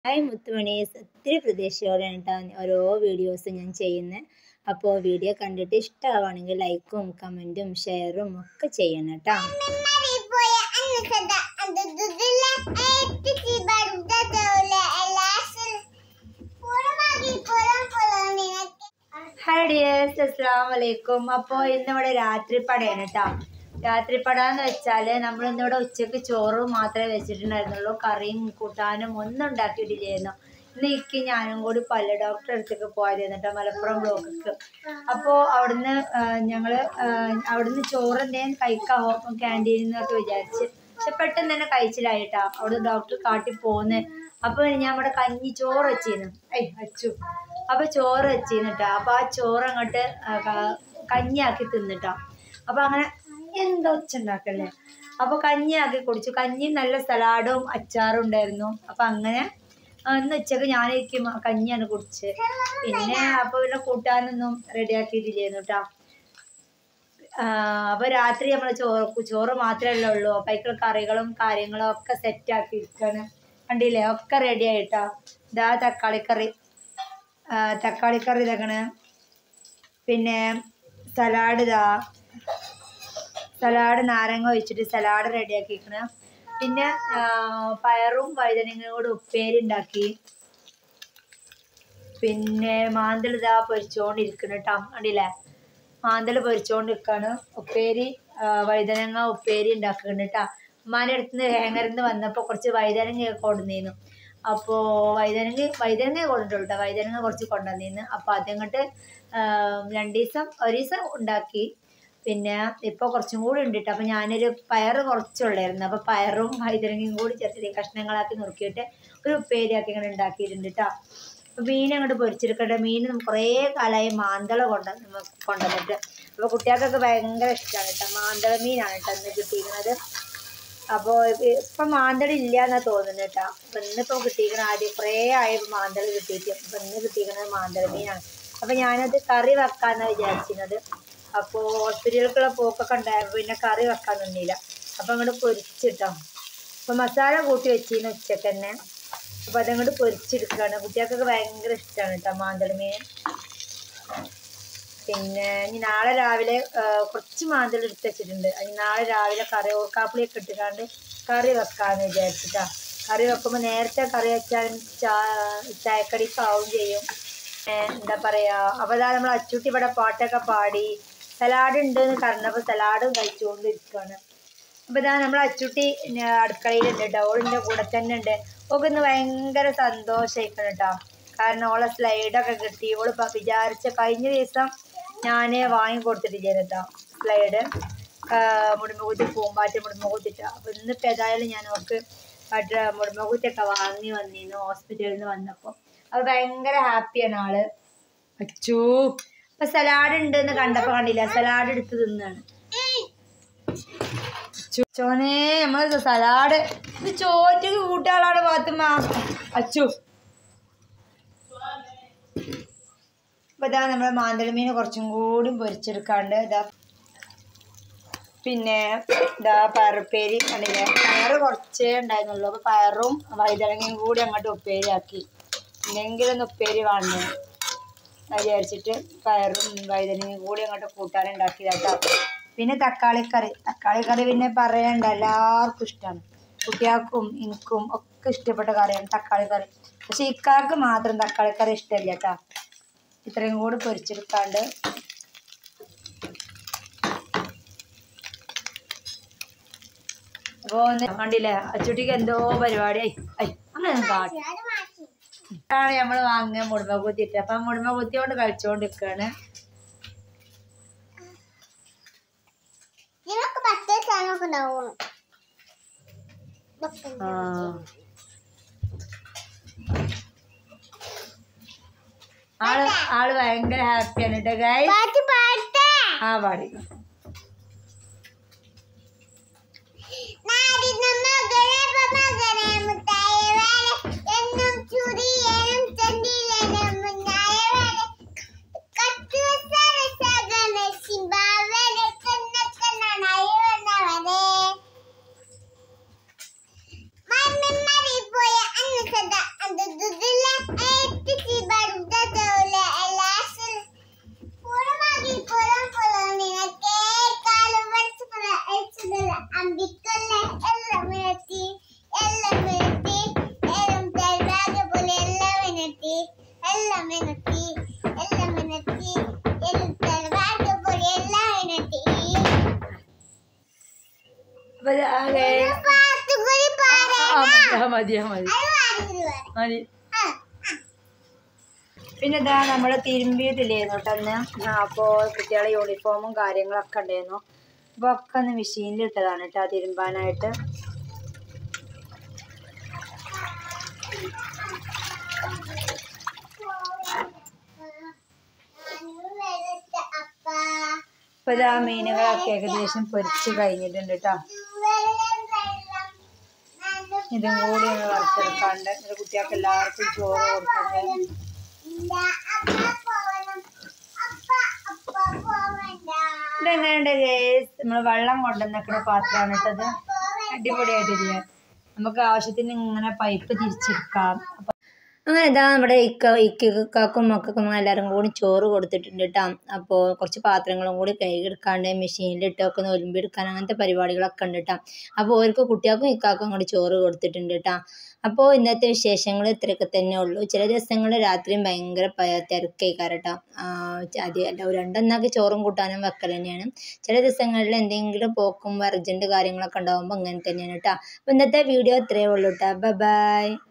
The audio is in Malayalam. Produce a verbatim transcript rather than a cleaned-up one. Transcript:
ഹായ് മുത്തുമണീസ്, ഒത്തിരി പ്രതീക്ഷയോടെയാണ് കേട്ടോ ഓരോ വീഡിയോസ് ഞാൻ ചെയ്യുന്നത്. അപ്പോൾ വീഡിയോ കണ്ടിട്ട് ഇഷ്ടമാവുകയാണെങ്കിൽ ലൈക്കും കമൻറ്റും ഷെയറും ഒക്കെ ചെയ്യണം കേട്ടോ. ഹായ് ഡിയേഴ്സ്, അസ്സലാമു അലൈക്കും. അപ്പോൾ ഇന്നിവിടെ രാത്രി പടയാണ് കേട്ടോ. രാത്രി പടാന്ന് വെച്ചാൽ നമ്മൾ ഇന്നിവിടെ ഉച്ചയ്ക്ക് ചോറ് മാത്രമേ വെച്ചിട്ടുണ്ടായിരുന്നുള്ളൂ. കറിയും കൂട്ടാനും ഒന്നും ഉണ്ടാക്കിയിട്ടില്ലായിരുന്നു. ഇന്ന് ഇക്ക് ഞാനും കൂടി പല്ല് ഡോക്ടറെ അടുത്തേക്ക് പോയതായിരുന്നു കേട്ടോ, മലപ്പുറം ബ്ലോക്കിക്ക്. അപ്പോൾ അവിടുന്ന് ഞങ്ങൾ അവിടുന്ന് ചോറ് എന്തെങ്കിലും കഴിക്കാം ക്യാൻറ്റീനിൽ നിന്നൊക്കെ വിചാരിച്ച്, പക്ഷെ പെട്ടെന്ന് തന്നെ കഴിച്ചില്ലായിട്ടാ അവിടുന്ന് ഡോക്ടർ കാട്ടി പോകുന്നത്. അപ്പോൾ ഞാൻ ഇവിടെ കഞ്ഞി ചോറ് വെച്ചിരുന്നു, ഐ അച്ചു അപ്പോൾ ചോറ് വെച്ചിരുന്നിട്ടാ. അപ്പോൾ ആ ചോറ് അങ്ങോട്ട് കഞ്ഞിയാക്കി തിന്നിട്ടാ. അപ്പോൾ അങ്ങനെ എന്താ ഒച്ച ഉണ്ടാക്കല്ലേ. അപ്പോൾ കഞ്ഞിയാക്കി കുടിച്ചു. കഞ്ഞി നല്ല സലാഡും അച്ചാറും ഉണ്ടായിരുന്നു. അപ്പം അങ്ങനെ ഇന്ന് ഉച്ചക്ക് ഞാനിരിക്കും കഞ്ഞിയാണ് കുടിച്ച്. പിന്നെ അപ്പോൾ പിന്നെ കൂട്ടാനൊന്നും റെഡിയാക്കിയിട്ടില്ലായിരുന്നു കേട്ടോ. അപ്പോൾ രാത്രി നമ്മൾ ചോറ് ചോറ് മാത്രമല്ലേ ഉള്ളൂ. അപ്പം അതിൽ കറികളും കാര്യങ്ങളും ഒക്കെ സെറ്റാക്കി ഇരിക്കുകയാണ്. കണ്ടില്ലേ, ഒക്കെ റെഡി ആയിട്ടാ. ഇതാ തക്കാളിക്കറി തക്കാളിക്കറി ഇതാക്കണ്. പിന്നെ സലാഡ് ഇതാ സലാഡ് നാരങ്ങ ഒഴിച്ചിട്ട് സലാഡ് റെഡിയാക്കിയിരിക്കണം. പിന്നെ പയറും വഴുതനങ്ങയും കൂടെ ഉപ്പേരി ഉണ്ടാക്കി. പിന്നെ മാന്തൽ ഇതാ പൊരിച്ചുകൊണ്ടിരിക്കണം കേട്ടോ. കണ്ടില്ലേ, മാന്തൽ പൊരിച്ചുകൊണ്ടിരിക്കുകയാണ്. ഉപ്പേരി വഴുതനങ്ങ ഉപ്പേരി ഉണ്ടാക്കുന്നുണ്ട് കേട്ടോ. ഉമ്മാൻ്റെ അടുത്ത് നിന്ന് ഹാങ്ങറിൽ നിന്ന് വന്നപ്പോൾ കുറച്ച് വഴുതനങ്ങയൊക്കെ കൊണ്ടുവന്നിരുന്നു. അപ്പോൾ വഴുതനങ്ങ വഴുതനങ്ങ കൊണ്ടിട്ടുള്ളൂ കേട്ടോ. വഴുതനങ്ങ കുറച്ച് കൊണ്ടുവന്നിരുന്നു. അപ്പോൾ അതങ്ങോട്ട് രണ്ട് ദിവസം ഒരു ദിവസം ഉണ്ടാക്കി. പിന്നെ ഇപ്പോൾ കുറച്ചും കൂടി ഉണ്ട് കേട്ടോ. അപ്പോൾ ഞാനൊരു പയർ കുറച്ചുള്ളായിരുന്നു. അപ്പോൾ പയറും വഴുതനങ്ങയും കൂടി ചെറിയ കഷ്ണങ്ങളാക്കി നുറുക്കിയിട്ട് ഒരു ഉപ്പേരിയാക്കി ഇങ്ങനെ ഉണ്ടാക്കിയിട്ടുണ്ട് കേട്ടോ. അപ്പോൾ മീൻ അങ്ങോട്ട് പൊരിച്ചെടുക്കട്ടെ. മീൻ കുറേ കാലമായി മാന്തള കൊണ്ട കൊണ്ടുവന്നിട്ട്. അപ്പോൾ കുട്ടികൾക്കൊക്കെ ഭയങ്കര ഇഷ്ടമാണ് കേട്ടോ. മാന്തള മീനാണ് കേട്ടോ ഇന്ന് കിട്ടിയിരിക്കുന്നത്. അപ്പോൾ ഇപ്പം മാന്തള ഇല്ല എന്നാണ് തോന്നുന്നത് കേട്ടോ. അപ്പം ഇന്നിപ്പോൾ കിട്ടിയിരിക്കണം. ആദ്യം കുറേ ആയപ്പോൾ മാന്തള കിട്ടിയിട്ട്. അപ്പം ഇന്ന് കിട്ടിയിരിക്കുന്നത് മാന്തള മീനാണ്. അപ്പോൾ ഞാനത് കറി വെക്കാമെന്നാണ് വിചാരിച്ചിരുന്നത്. അപ്പോൾ ഹോസ്പിറ്റലിലേക്കുള്ള പോക്കൊക്കെ ഉണ്ടായപ്പോൾ പിന്നെ കറി വെക്കാൻ നിന്നില്ല. അപ്പോൾ അങ്ങോട്ട് പൊരിച്ചിട്ടോ. അപ്പോൾ മസാല കൂട്ടി വെച്ചിരുന്നു ഉച്ചക്ക് തന്നെ. അപ്പോൾ അതങ്ങോട്ട് പൊരിച്ചെടുക്കുകയാണ്. കുട്ടികൾക്കൊക്കെ ഭയങ്കര ഇഷ്ടമാണ് കേട്ടോ മാന്തള മീൻ. പിന്നെ ഇനി നാളെ രാവിലെ കുറച്ച് മാന്തൽ എടുത്ത് വെച്ചിട്ടുണ്ട്. അതിന് നാളെ രാവിലെ കറി ഓർക്കാപ്പുളിയൊക്കെ ഇട്ടിട്ടാണ്ട് കറി വെക്കാമെന്ന് വിചാരിച്ചിട്ടാ. കറി വെക്കുമ്പോൾ നേരത്തെ കറി വെച്ചാൽ ചാ ചായക്കടിക്കാവും ചെയ്യും. എന്താ പറയുക. അപ്പോൾ അതാ നമ്മൾ അച്ചൂട്ടി ഇവിടെ പാട്ടൊക്കെ പാടി സലാഡ് ഉണ്ടെന്ന് പറഞ്ഞപ്പോൾ സലാഡും കഴിച്ചുകൊണ്ടിരിക്കുകയാണ്. അപ്പോൾ ഇതാ നമ്മൾ അച്ചൂട്ടി അടുക്കളയിലുണ്ട് കേട്ടോ. ഓളിൻ്റെ കൂടെ തന്നെ ഉണ്ട്. ഓൾക്ക് ഇന്ന് ഭയങ്കര സന്തോഷമായിക്കണം കേട്ടോ. കാരണം ഓളെ സ്ലൈഡൊക്കെ കിട്ടി. ഓള് വിചാരിച്ച കഴിഞ്ഞ ദിവസം ഞാൻ വാങ്ങി കൊടുത്തിട്ടില്ലായിരുന്നു കേട്ടോ സ്ലൈഡ്, മുടുമ്പകുത്തി പൂമ്പാറ്റ മുടുമ്പകുത്തിട്ട. അപ്പോൾ ഇന്നിപ്പോൾ ഏതായാലും ഞാൻ ഓർക്ക് മറ്റേ മുടുമ്പകുത്തിയൊക്കെ വാങ്ങി വന്നിരുന്നു ഹോസ്പിറ്റലിൽ നിന്ന് വന്നപ്പോൾ. അത് ഭയങ്കര ഹാപ്പിയാണ് ആള്. അച്ചൂ ഇപ്പം സലാഡ് ഉണ്ടെന്ന് കണ്ടപ്പോൾ കണ്ടില്ല, സലാഡ് എടുത്ത് തിന്നാണ്. ചോനെ നമ്മൾ സലാഡ് ഇത് ചോറ്റക്ക് കൂട്ടാളാണ് പാത്തുമ്മ. അച്ചു അപ്പോൾ ഇതാ നമ്മൾ മാന്തളമീൻ കുറച്ചും കൂടി പൊരിച്ചെടുക്കാണ്ട് ഇതാ. പിന്നെ ഇതാ പയറുപ്പേരി കണ്ടില്ലേ. പയറ് കുറച്ചേ ഉണ്ടായിരുന്നുള്ളൂ. അപ്പോൾ പയറും വഴുതനങ്ങയും കൂടി അങ്ങോട്ട് ഉപ്പേരിയാക്കി. എന്തെങ്കിലും ഒന്ന് ഉപ്പേരി വേണ്ടേ വിചാരിച്ചിട്ട് പയറും വഴുതനങ്ങയും കൂടി അങ്ങോട്ട് കൂട്ടാനുണ്ടാക്കിയതാട്ടോ. പിന്നെ തക്കാളിക്കറി തക്കാളിക്കറി പിന്നെ പറയണ്ട, എല്ലാവർക്കും ഇഷ്ടമാണ്. കുട്ടികൾക്കും എനിക്കും ഒക്കെ ഇഷ്ടപ്പെട്ട കറിയാണ് തക്കാളിക്കറി. പക്ഷെ ഇക്കാർക്ക് മാത്രം തക്കാളിക്കറി ഇഷ്ടമില്ല കേട്ടോ. ഇത്രയും കൂടി പൊരിച്ചെടുക്കാണ്ട് അപ്പോൾ ഒന്ന് കണ്ടില്ലേ അച്ചുട്ടിക്ക് എന്തോ പരിപാടി. ഐ അങ്ങനെ കാട്ടി ാണ് നമ്മൾ വാങ്ങിയ മുടുമ കുത്തിയിട്ട്. അപ്പം മുടുമ കുത്തിയോണ്ട് കഴിച്ചുകൊണ്ടിരിക്കുകയാണ്. ആള് ആള് ഭയങ്കര ഹാപ്പിയാണ് കേട്ടോ ഗൈസ്. ആ പാടി മതിയാ മതി മതി. പിന്നെ ഇതാ നമ്മൾ തിരുമ്പിയിട്ടില്ലായിരുന്നു കേട്ടോ അന്ന്. അപ്പോൾ കുട്ടികളെ യൂണിഫോമും കാര്യങ്ങളൊക്കെ ഉണ്ടായിരുന്നു. അപ്പോൾ ഒക്കെ ഒന്ന് മെഷീനിൽ ഇട്ടതാണ് കേട്ടോ തിരുമ്പാനായിട്ട്. അപ്പോൾ ഇതാ മീനുകളൊക്കെ ഏകദേശം പൊരിച്ച് കഴിഞ്ഞിട്ടുണ്ട് കേട്ടോ. ഇതും കൂടി ഒന്ന് വറുത്തെടുക്കാണ്ട് ഒരു കുട്ടികൾക്ക് എല്ലാവർക്കും ചോറ് കൊടുക്കണ്ടേ. ഇതെങ്ങനെയുണ്ട് ഗേസ്? നമ്മൾ വെള്ളം കൊണ്ടുവന്നിക്കുന്ന പാത്രമാണ് ഇട്ടത്. അടിപൊളിയായിട്ടില്ല. നമുക്ക് ആവശ്യത്തിന് ഇങ്ങനെ പൈപ്പ് തിരിച്ചെടുക്കാം. അപ്പം അങ്ങനെ ഇതാ നമ്മുടെ ഇക്ക ഇക്കാക്കും മക്കൾക്കും എല്ലാവരും കൂടി ചോറ് കൊടുത്തിട്ടുണ്ട് കേട്ടോ. അപ്പോൾ കുറച്ച് പാത്രങ്ങളും കൂടി കഴുകിയെടുക്കാണ്ട് മെഷീനിലിട്ടൊക്കെ ഒലുമ്പിയെടുക്കാൻ അങ്ങനത്തെ പരിപാടികളൊക്കെ ഉണ്ട് കേട്ടോ. അപ്പോൾ ഓർക്ക് കുട്ടികൾക്കും ഇക്കാക്കും കൂടി ചോറ് കൊടുത്തിട്ടുണ്ട് കേട്ടോ. അപ്പോൾ ഇന്നത്തെ വിശേഷങ്ങൾ ഇത്രയൊക്കെ തന്നെ ഉള്ളൂ. ചില ദിവസങ്ങൾ രാത്രിയും ഭയങ്കര തിരക്കേക്കാറ് കേട്ടോ. അത് അല്ല രണ്ടെന്നാക്കി ചോറും കൂട്ടാനും വെക്കൽ തന്നെയാണ്. ചില ദിവസങ്ങളിൽ എന്തെങ്കിലും പോക്കും അർജൻറ്റ് കാര്യങ്ങളൊക്കെ ഉണ്ടാകുമ്പോൾ അങ്ങനെ തന്നെയാണ് കേട്ടോ. അപ്പോൾ ഇന്നത്തെ വീഡിയോ ഇത്രയേ ഉള്ളൂ കേട്ടോ. Bye by.